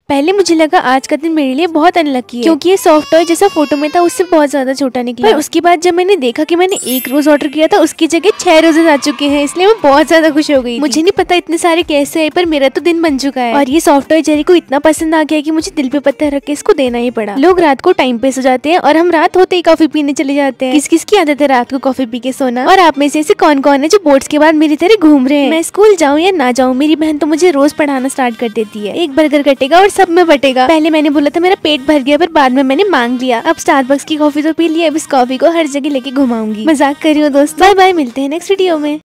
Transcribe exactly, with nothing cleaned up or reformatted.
पहले मुझे लगा आज का दिन मेरे लिए बहुत अनलकी है, क्योंकि ये सॉफ्ट टॉय जैसा फोटो में था उससे बहुत ज्यादा छोटा निकला। पर उसके बाद जब मैंने देखा कि मैंने एक रोज ऑर्डर किया था उसकी जगह छह रोजेस आ चुके हैं, इसलिए मैं बहुत ज्यादा खुश हो गई। मुझे नहीं पता इतने सारे कैसे है, पर मेरा तो दिन बन चुका है। और ये सॉफ्ट टॉय जेरी को इतना पसंद आ गया कि मुझे दिल पे पत्थर रख के इसको देना ही पड़ा। लोग रात को टाइम पे सो जाते हैं और हम रात होते ही कॉफी पीने चले जाते हैं। किस किस की आदत है रात को कॉफी पी के सोना? और आप में से ऐसे कौन कौन है जो बोर्ड्स के बाद मेरी तरह घूम रहे हैं? मैं स्कूल जाऊँ या ना जाऊँ, मेरी बहन तो मुझे रोज पढ़ाना स्टार्ट कर देती है। एक बर्गर कटेगा और सब में बटेगा। पहले मैंने बोला था मेरा पेट भर गया, पर बाद में मैंने मांग लिया। अब स्टारबक्स की कॉफी तो पी लिया, अब इस कॉफी को हर जगह लेके घुमाऊंगी। मजाक कर रही हूँ दोस्तों। बाय बाय, मिलते हैं नेक्स्ट वीडियो में।